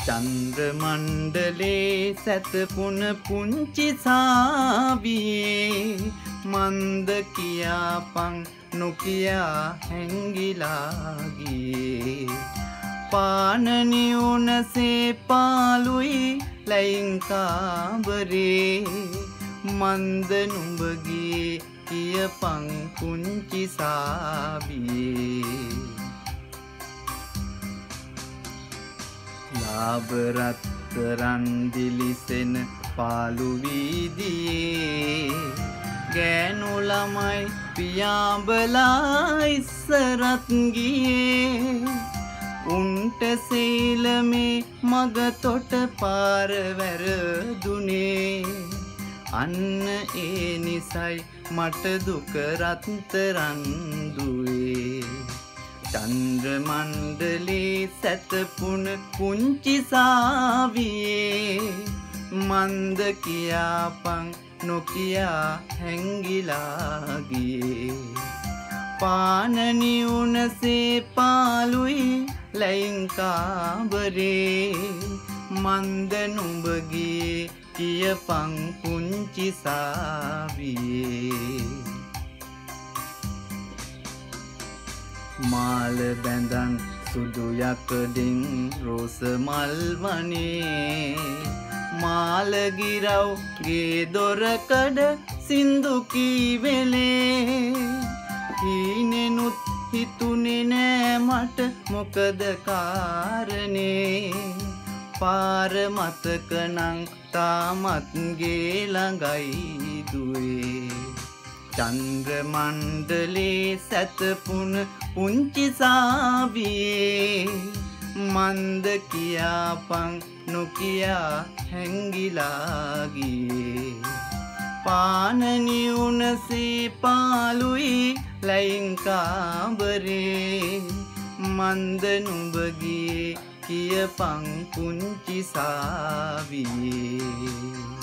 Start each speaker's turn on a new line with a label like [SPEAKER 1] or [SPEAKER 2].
[SPEAKER 1] චන්ද්‍ර මණ්ඩලේ සැතපුන පුංචි සාවියේ මන්ද කියාපන් නොකියා හැංගිලා ගියේ පානනි උනසේ පාලුයි ලයින් කාබරේ මන්ද නුඹ ගියේ කියපන් පුංචි සාවියේ ලාභ රත්තරන් දිලිසෙන පාළු වීදියේ ගෑනු ළමයි පියාඹලා ඉස්සරත් ගියේ උන්ට සීලමේ මග තොට පාර වැරදුනේ අන්න ඒ නිසයි මට දුක රත්තරන් දුවේ චන්ද්‍ර මණ්ඩලේ සැතපුන පුංචි සාවියේ මන්ද කියාපන් නොකියා හැංගිලා ගියේ පානනි උනසේ පාලුයි ලයින් කාබරේ මන්ද නුඹ ගියේ කියපන් පුංචි සාවියේ මාල බැඳන් සුදු යකඩින් රෝස මල් වනේ මාල ගිරව් ගේ දොරකඩ සින්දු කීවෙලේ හීනෙනුත් හිතුනේ නෑ මට මොකද කාරණේ පාර මතකනං තාමත් ගේ ළඟයි දුවේ චන්ද්‍ර මණ්ඩලේ සැතපුන පුංචි සාවියේ මන්ද කියාපන් නොකියා හැංගිලා ගියේ පානනි උනසේ පාලුයි ලයින් කාබරේ මන්ද නුඹ ගියේ කියපන් පුංචි සාවියේ